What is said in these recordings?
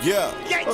Yeah.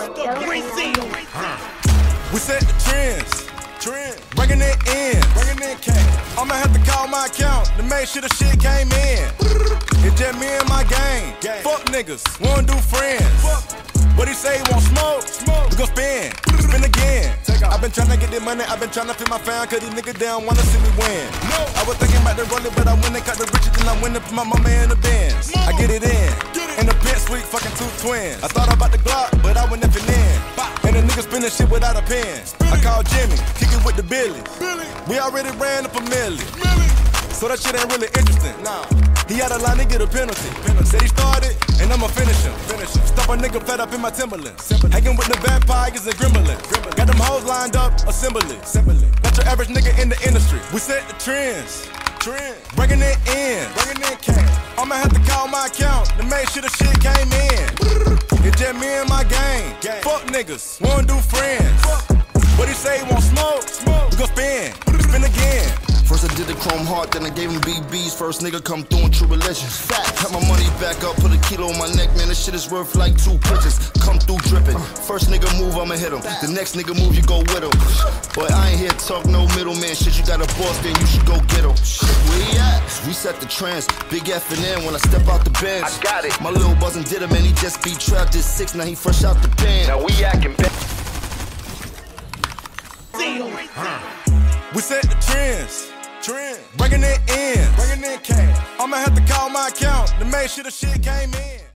We set the trends. Bringing it in. Cash. I'ma have to call my account to make sure the shit came in. It's just me and my gang. Fuck niggas, wanna do friends. What he say, he want smoke? We gon' spin again. I been tryna get this money, I been tryna feed my fam, cause these niggas they don't wanna see me win. I was thinking about the rolling, but I went and cut the riches, and I went and put my mama in the Benz. I get it in the pit suite, fucking two twins. I thought about the Glock, but I went nothing in. And the nigga spinning shit without a pen. I called Jimmy, kick it with the Billy. We already ran up a million. So that shit ain't really interesting. Nah. He had a line to get a penalty. Said he started, and I'ma finish him. Stop a nigga flat up in my Timberlands. Hanging with the vampires and gremlins. Got them hoes lined up, assembly. Not your average nigga in the industry. We set the trends. Bringing it in. Cash. I'ma have to call my account to make sure the shit came in. It's just me and my gang. Fuck niggas, wanna do friends. What he say, he want smoke? We gon' spin again. First I did the chrome heart, then I gave him BBs. First nigga come through in true religion. Got my money back up, put a kilo on my neck, man. This shit is worth like 2 pitches. Come through dripping. First nigga move, I'ma hit him. The next nigga move, you go with him. Boy, I ain't here to talk no middleman shit. You got a boss, then you should go get him. Where he at? We set the trends. Big F and N when I step out the bench. I got it. My little buzzin' did him, and he just beat trapped at 6. Now he fresh out the pen. Now we acting bad. We set the trends. Bringing it in. Cash. I'ma have to call my account to make sure the shit came in.